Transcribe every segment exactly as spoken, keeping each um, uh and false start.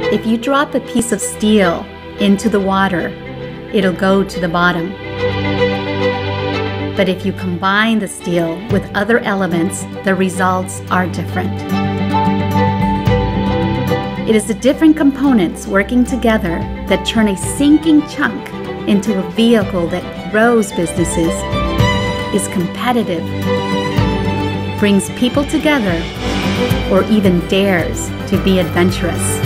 If you drop a piece of steel into the water, it'll go to the bottom. But if you combine the steel with other elements, the results are different. It is the different components working together that turn a sinking chunk into a vehicle that grows businesses, is competitive, brings people together, or even dares to be adventurous.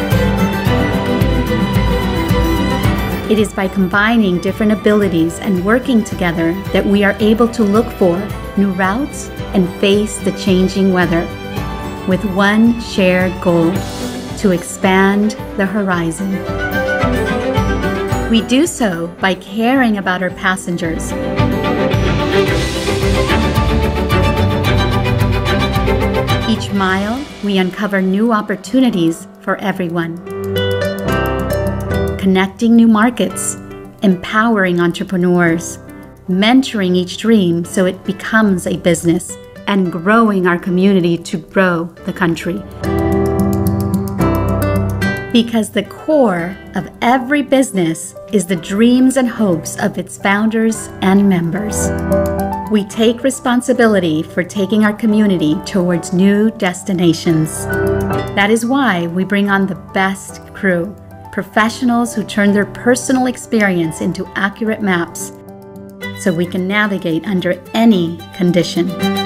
It is by combining different abilities and working together that we are able to look for new routes and face the changing weather with one shared goal: to expand the horizon. We do so by caring about our passengers. Each mile, we uncover new opportunities for everyone. Connecting new markets, empowering entrepreneurs, mentoring each dream so it becomes a business, and growing our community to grow the country. Because the core of every business is the dreams and hopes of its founders and members. We take responsibility for taking our community towards new destinations. That is why we bring on the best crew, professionals who turn their personal experience into accurate maps so we can navigate under any condition.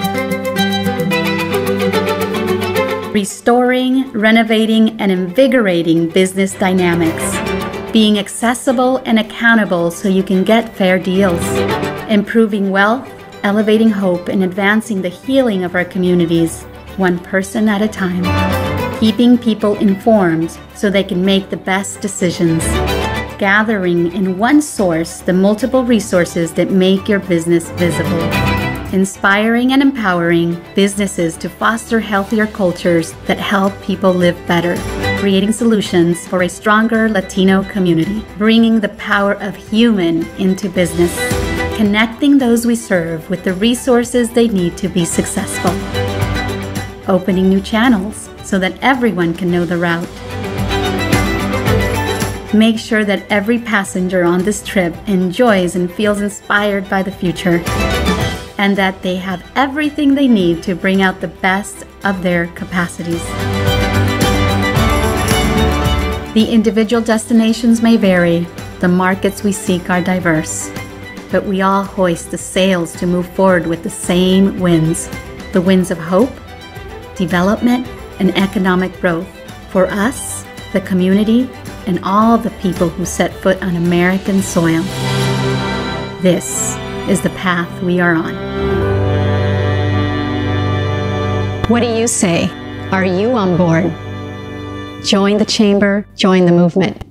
Restoring, renovating, and invigorating business dynamics. Being accessible and accountable so you can get fair deals. Improving wealth, elevating hope, and advancing the healing of our communities, one person at a time. Keeping people informed so they can make the best decisions. Gathering in one source the multiple resources that make your business visible. Inspiring and empowering businesses to foster healthier cultures that help people live better. Creating solutions for a stronger Latino community. Bringing the power of human into business. Connecting those we serve with the resources they need to be successful. Opening new channels so that everyone can know the route. Make sure that every passenger on this trip enjoys and feels inspired by the future, and that they have everything they need to bring out the best of their capacities. The individual destinations may vary, the markets we seek are diverse, but we all hoist the sails to move forward with the same winds, the winds of hope, development, and economic growth for us, the community, and all the people who set foot on American soil. This is the path we are on. What do you say? Are you on board? Join the chamber, join the movement.